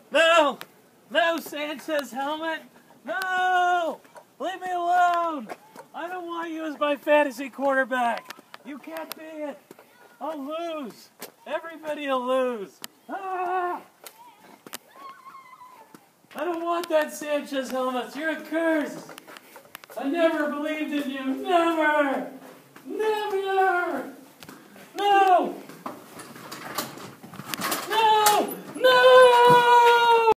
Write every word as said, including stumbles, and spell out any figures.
No! No, Sanchez helmet! No! Leave me alone! I don't want you as my fantasy quarterback! You can't be it! I'll lose! Everybody will lose! Ah! I don't want that Sanchez helmet! You're a curse! I never believed in you! Never!